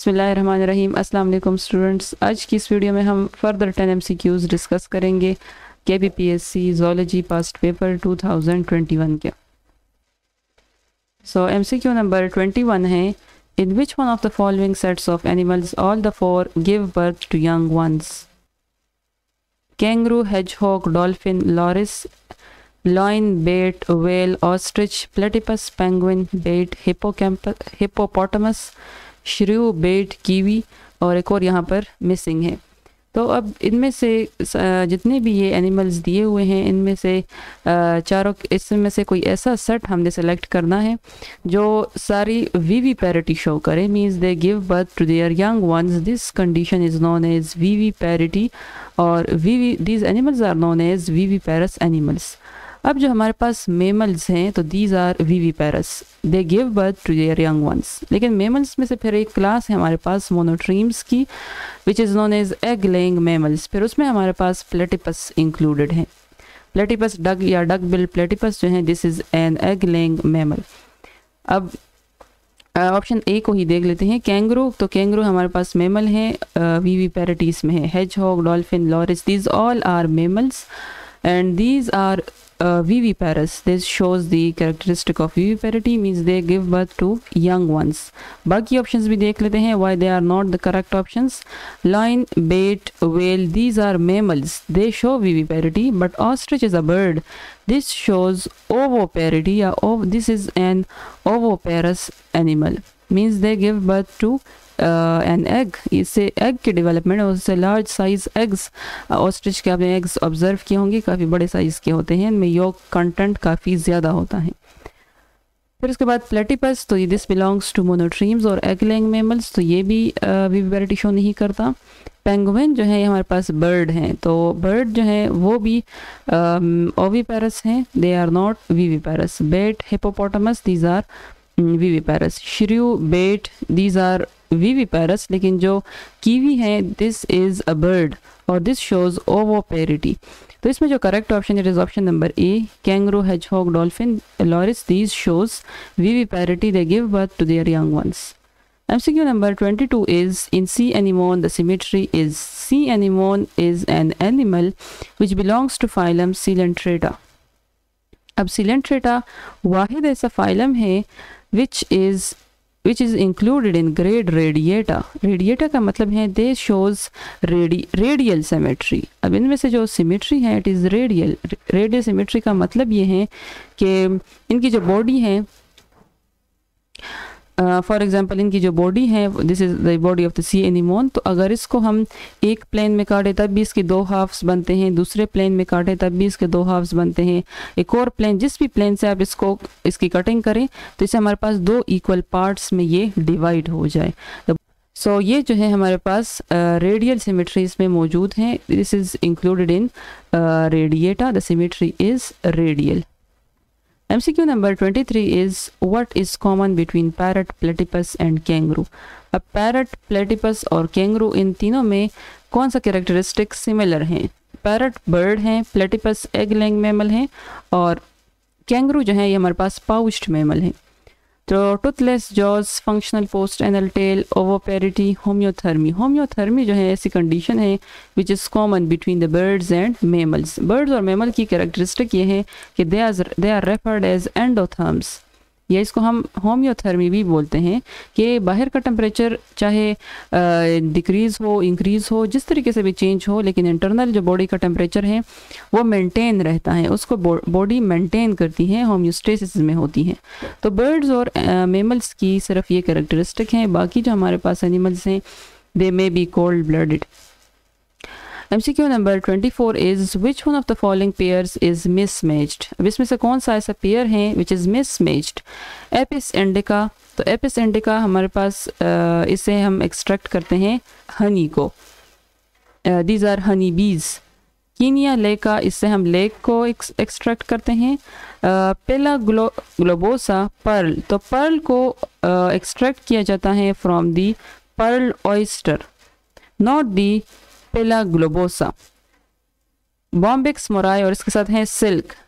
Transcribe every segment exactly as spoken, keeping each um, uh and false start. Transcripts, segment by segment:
बिस्मिल्लाहिर्रहमानिर्रहीम। अस्सलाम वालेकुम स्टूडेंट्स। आज की इस वीडियो में हम फर्दर टेन एमसीक्यूज डिस्कस करेंगे के P P S C zoology past paper two thousand twenty one के। So MCQ number twenty one है, in which one of the following sets of animals all the four give birth to young ones? Kangaroo, hedgehog, dolphin, loris, lion, bat, whale, ostrich, platypus, penguin, bat, hippocampus, hippopotamus, shrew, bat, kiwi और एक और यहाँ पर missing है। तो अब इनमें से जितने भी ये एनिमल्स दिए हुए हैं इनमें से चारों इसमें से कोई ऐसा सेट हमने सेलेक्ट करना है जो सारी वीवी पैरिटी शो करे, means they give birth to their young ones. This condition is known as viviparity और वीवी these animals are known as viviparous animals. अब जो हमारे पास मेमल्स हैं तो these are viviparous, they give birth to their young ones. लेकिन mammals में से फिर एक क्लास है हमारे पास मोनोट्रीम्स की, which is known as egg laying mammals. फिर उसमें हमारे पास प्लेटिपस इंक्लूडेड है। प्लेटिपस डग या डग बिल प्लेटिपस जो है this is an egg laying mammal. अब ऑप्शन ए को ही देख लेते हैं। कैंगरू, तो कैंगरू हमारे पास मेमल है, वीवी पैरिटीज में है। Hedgehog, dolphin, loris, these all are mammals and these are uh, viviparous. This shows the characteristic of viviparity, means they give birth to young ones. बाकी options भी देख लेते हैं why they are not the correct options. Lion, bait, whale, these are mammals, they show viviparity, but ostrich is a bird, this shows ovoparity. या ov this is an ovoparous animal, means they give birth to an egg. इससे egg की development और उससे large size eggs, ostrich के आपने eggs observe किए होंगे, काफ़ी बड़े साइज़ के होते हैं, इनमें योग कंटेंट काफ़ी ज़्यादा होता है। फिर उसके बाद प्लेटिपस, तो ये दिस बिलोंग्स टू मोनोट्रीम्स और एग लेइंग मेमल्स, तो ये भी विविपैरिटी शो नहीं करता। पेंगुइन जो है ये हमारे पास बर्ड हैं, तो बर्ड जो है वो भी ओविपैरस हैं, they are not viviparous. Bat, hippopotamus, these are viviparous. Shrew, bat, these are viviparous, लेकिन जो कीवी है दिस इज अ बर्ड और दिस शोज ओवोपेरिटी। तो इसमें जो correct option it is option number A, kangaroo, hedgehog, dolphin, loris, these shows viviparity, they give birth to their young ones. MCQ number twenty two is in sea anemone the symmetry is sea anemone is an animal which belongs to phylum Coelenterata. अब Coelenterata वाहिद ऐसा phylum है which is which is included in grade radiata. Radiata का मतलब है they shows radi radial symmetry. अब इनमें से जो symmetry है it is radial. Radial symmetry का मतलब ये है कि इनकी जो बॉडी है, फॉर एग्जाम्पल इनकी जो बॉडी है this is the body of the sea anemone, तो अगर इसको हम एक प्लेन में काटें तब भी इसके दो हाफ्स बनते हैं, दूसरे प्लेन में काटें तब भी इसके दो हाफ्स बनते हैं, एक और प्लेन, जिस भी प्लेन से आप इसको इसकी कटिंग करें तो इसे हमारे पास दो इक्वल पार्ट्स में ये डिवाइड हो जाए। सो so, ये जो है हमारे पास रेडियल uh, सिमेट्री इसमें मौजूद हैं, this is included in radiata, the symmetry is radial. M C Q number twenty-three is what is common between parrot, platypus and kangaroo? अब parrot, platypus और kangaroo इन तीनों में कौन सा कैरेक्टरिस्टिक सिमिलर हैं? parrot बर्ड हैं, platypus एग लेइंग मैमल हैं और kangaroo जो है ये हमारे पास पाउच्ड मैमल हैं। तो toothless jaws, functional post anal tail, oviparity, homeothermy. Homeothermy जो है ऐसी कंडीशन है which is common between the birds and mammals. Birds और मेमल की कैरेक्टरिस्टिक ये है कि they are they are referred as endotherms, या इसको हम होम्योथर्मी भी बोलते हैं कि बाहर का टेम्परेचर चाहे डिक्रीज़ हो, इंक्रीज़ हो, जिस तरीके से भी चेंज हो, लेकिन इंटरनल जो बॉडी का टेम्परेचर है वो मेंटेन रहता है, उसको बॉडी मेंटेन करती है, होम्योस्टेसिस में होती है। तो बर्ड्स और मेमल्स की सिर्फ ये कैरेक्टरिस्टिक हैं, बाकी जो हमारे पास एनिमल्स हैं they may be cold blooded. M C Q number twenty-four is which one of the following pairs is mismatched? अब इसमें से कौन सा ऐसा पेयर है which is mismatched? Apis indica, तो एपिस इंडिका हमारे पास uh, इसे हम एक्सट्रैक्ट करते हैं हनी को, दीज आर हनी बीज। कीनिया लेका, इससे हम लेक को एक्सट्रैक्ट करते हैं। पेला ग्लो ग्लोबोसा पर्ल, तो पर्ल को एक्सट्रैक्ट uh, किया जाता है from the pearl oyster, not the Pila globosa. Bombyx mori और इसके साथ हैं सिल्क,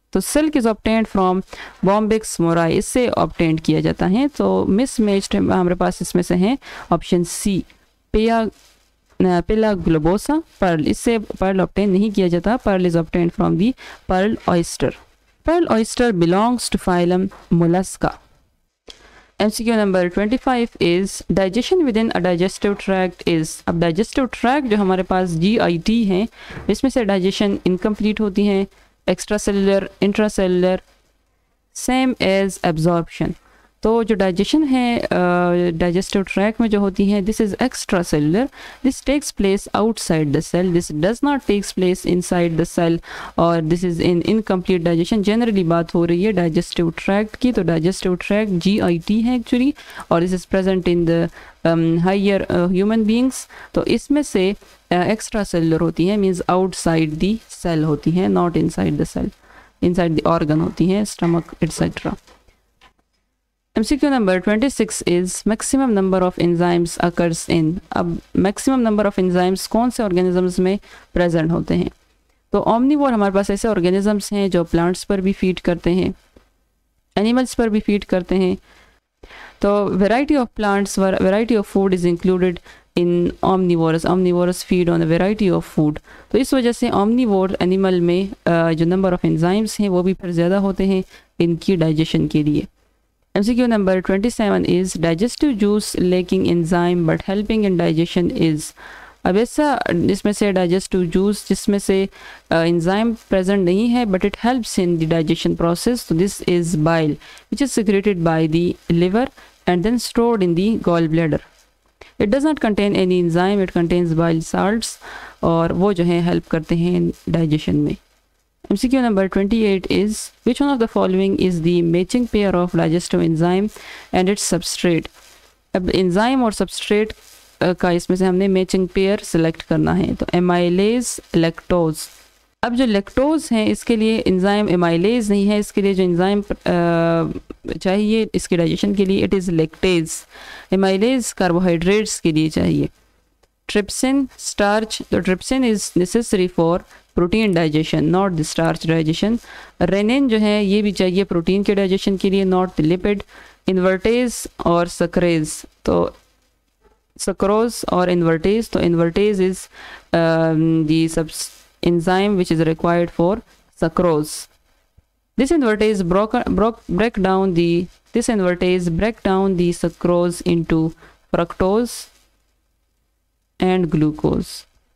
तो silk is obtained from Bombyx mori, इससे ऑब्टेन्ड किया जाता है। तो मिसमैच्ड हमारे पास इसमें से हैं ऑप्शन सी पिया पिला ग्लोबोसा पर्ल, इससे पर्ल ऑब्टेन नहीं किया जाता। Pearl is obtained from the pearl oyster. Pearl oyster belongs to phylum Mollusca. M C Q number twenty-five is digestion within a digestive tract is, अब digestive tract जो हमारे पास G I T है इसमें से digestion incomplete होती है, extracellular, intracellular, same as absorption। तो जो डाइजेशन है डाइजेस्टिव uh, ट्रैक में जो होती है this is extracellular, this takes place outside the cell, this does not takes place inside the cell, और this is in incomplete digestion. Generally बात हो रही है डाइजेस्टिव ट्रैक्ट की, तो digestive tract G I T है actually, और this is present in the higher human beings. तो इसमें से एक्स्ट्रा uh, सेलुलर होती है, मीन्स आउटसाइड दी सेल होती है, not inside the cell, inside the organ होती है, stomach etcetera. M C Q number twenty-six is maximum number of enzymes occurs in, अब maximum number of enzymes कौन से organisms में present होते हैं? तो omnivore हमारे पास ऐसे organisms हैं जो plants पर भी feed करते हैं, animals पर भी feed करते हैं। तो variety of plants, variety of food is included in omnivores, omnivores feed on a variety of food। तो इस वजह से omnivore animal में uh, जो number of enzymes हैं वो भी फिर ज़्यादा होते हैं इनकी digestion के लिए। M C Q number twenty-seven is digestive juice lacking enzyme but helping in digestion is, अब ऐसा इसमें से digestive juice जिसमें से enzyme present नहीं है but it helps in the digestion process, so this is bile which is secreted by the liver and then stored in the gallbladder। It does not contain any enzyme, it contains bile salts, और वो जो है help करते हैं digestion में। M C Q number twenty-eight is which one of the following is the matching pair of digestive enzyme and its substrate। अब enzyme और substrate का इसमें से हमने matching pair select करना है, तो amylase lactose। अब जो lactose है इसके लिए enzyme amylase नहीं है, इसके लिए जो enzyme चाहिए इसके digestion के लिए it is lactase। amylase carbohydrates के लिए चाहिए। trypsin starch, तो trypsin is necessary for protein digestion, not the starch digestion. Rennin जो है ये भी चाहिए प्रोटीन के डाइजेशन के लिए, नॉट द लिपिड। इन्वर्टेज और सक्रेज, तो सक्रोज और इन्वर्टेज, तो invertase is the sub enzyme which is required for sucrose। This invertase broke, broke, break down the this invertase break down the sucrose into fructose and glucose।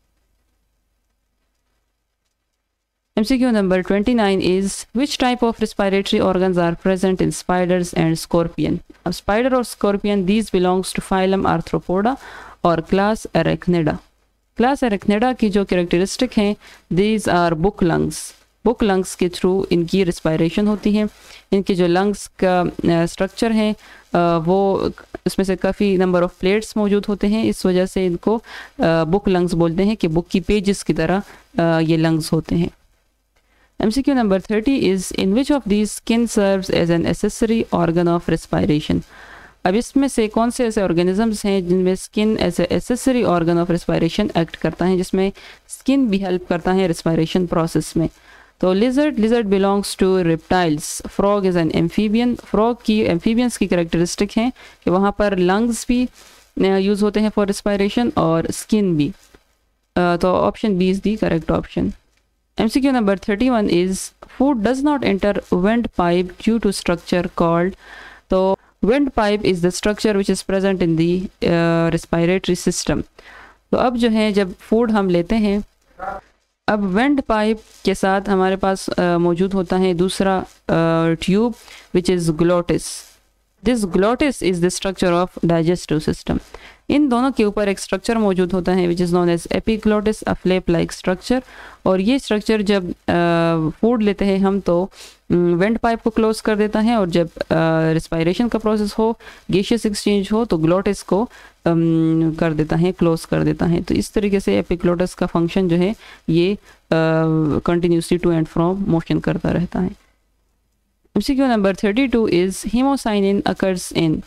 M C Q number twenty-nine is which type of respiratory organs are present in spiders and scorpion। अब spider और scorpion these belongs to phylum Arthropoda और class Arachnida। class Arachnida की जो characteristic हैं these are book lungs। book lungs के through इनकी respiration होती है। इनके जो lungs का structure है वो उसमें से काफ़ी number of plates मौजूद होते हैं, इस वजह से इनको book lungs बोलते हैं कि book की pages की तरह ये lungs होते हैं। M C Q number thirty is in which of these skin serves as an accessory organ of respiration। अब इसमें से कौन से ऐसे organisms हैं जिनमें skin as a accessory organ of respiration act करता है, जिसमें skin भी help करता है respiration process में। तो lizard, lizard belongs to reptiles। frog is an amphibian। frog की amphibians की characteristic हैं कि वहाँ पर lungs भी use होते हैं for respiration और skin भी। तो option B is the correct option। M C Q number thirty-one is food does not enter windpipe due to structure called, तो windpipe is the structure which is present in the uh, respiratory system। तो अब जो है जब food हम लेते हैं, अब windpipe के साथ हमारे पास uh, मौजूद होता है दूसरा uh, tube which is glottis। This glottis is the structure of digestive system। इन दोनों के ऊपर एक स्ट्रक्चर मौजूद होता है which is known as epiglottis, a flap like structure. और ये स्ट्रक्चर जब फूड लेते हैं हम तो वेंट पाइप को क्लोज कर देता है, और जब रिस्पायरेशन का प्रोसेस हो, गैसियस एक्सचेंज हो, तो ग्लोटिस को um, कर देता है, क्लोज कर देता है। तो इस तरीके से एपिग्लोटिस का फंक्शन जो है ये continuously to and fro motion करता रहता है। M C Q number thirty-two is haemocyanin occurs in,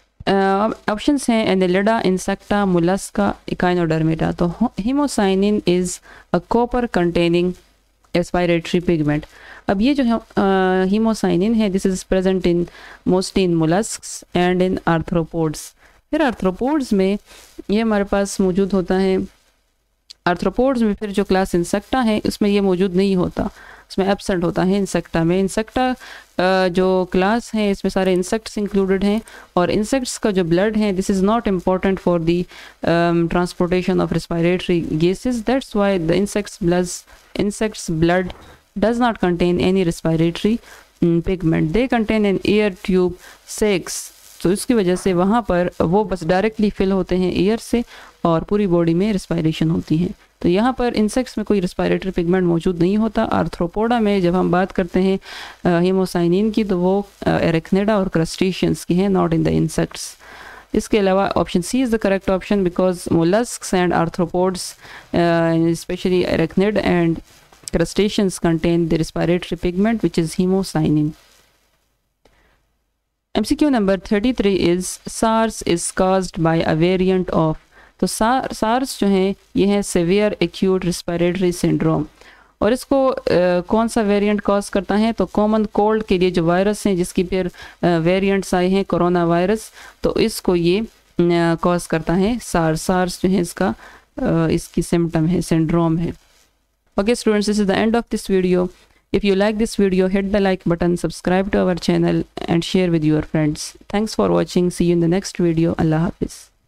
options हैं एनेलिडा, इंसेक्टा, मुलस्का, इकाइनोडर्मेटा। तो haemocyanin is a copper containing respiratory pigment. अब ये जो है हीमोसाइनिन है, this is present in mostly in molluscs and in arthropods. फिर arthropods में ये हमारे पास मौजूद होता है। आर्थ्रोपोड्स में फिर जो क्लास इंसेक्टा है उसमें ये मौजूद नहीं होता, इसमें एब्सेंट होता है इंसेक्टा में। इंसेक्टा जो क्लास है इसमें सारे इंसेक्ट्स इंक्लूडेड हैं, और इंसेक्ट्स का जो ब्लड है this is not important for the transportation of respiratory gases, that's why the insects blood insects blood does not contain any respiratory um, pigment, they contain an air tube sacs। तो इसकी वजह से वहाँ पर वो बस directly fill होते हैं एयर से और पूरी बॉडी में रिस्पायरेशन होती है। तो यहाँ पर इंसेक्ट्स में कोई रेस्पिरेटरी पिगमेंट मौजूद नहीं होता। आर्थ्रोपोडा में जब हम बात करते हैं हीमोसाइनिन की तो वो एरेक्निडा और क्रस्टेशियंस की है, नॉट इन द इंसेक्ट्स। इसके अलावा option C is the correct option because molluscs and arthropods specially arachnid and crustaceans contain the respiratory pigment which is hemocyanin. M C Q number thirty-three is SARS is caused by a variant of। तो SARS जो है ये है severe acute respiratory syndrome, और इसको uh, कौन सा variant cause करता है? तो कॉमन कोल्ड के लिए जो वायरस हैं जिसकी फिर वेरिएंट्स uh, आए हैं कोरोना वायरस, तो इसको ये कॉज uh, करता है सार्स। सार्स जो है इसका uh, इसकी सिम्टम है, सिंड्रोम है। Okay students, this is the end of this video. If you like this video, hit the like button, subscribe to our channel and share with your friends. Thanks for watching. See you in the next video. Allah Hafiz.